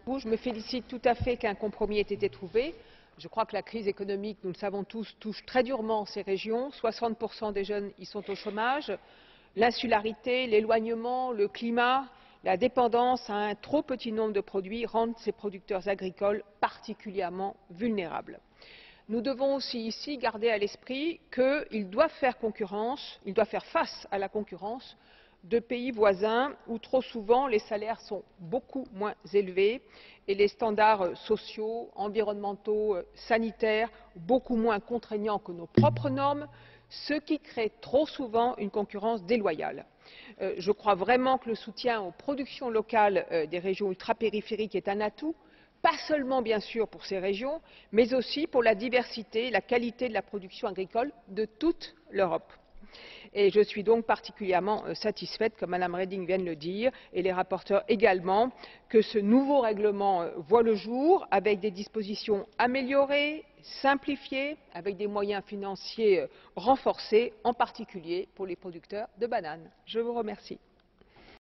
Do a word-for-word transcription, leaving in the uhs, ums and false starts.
coup, je me félicite tout à fait qu'un compromis ait été trouvé. Je crois que la crise économique, nous le savons tous, touche très durement ces régions. soixante pour cent des jeunes y sont au chômage. L'insularité, l'éloignement, le climat, la dépendance à un trop petit nombre de produits rendent ces producteurs agricoles particulièrement vulnérables. Nous devons aussi ici garder à l'esprit qu'ils doivent faire concurrence, ils doivent faire face à la concurrence de pays voisins où trop souvent les salaires sont beaucoup moins élevés et les standards sociaux, environnementaux, sanitaires beaucoup moins contraignants que nos propres normes, ce qui crée trop souvent une concurrence déloyale. Euh, je crois vraiment que le soutien aux productions locales euh, des régions ultrapériphériques est un atout, pas seulement bien sûr pour ces régions, mais aussi pour la diversité et la qualité de la production agricole de toute l'Europe. Et je suis donc particulièrement satisfaite, comme Mme Reding vient de le dire, et les rapporteurs également, que ce nouveau règlement voit le jour avec des dispositions améliorées, simplifiées, avec des moyens financiers renforcés, en particulier pour les producteurs de bananes. Je vous remercie.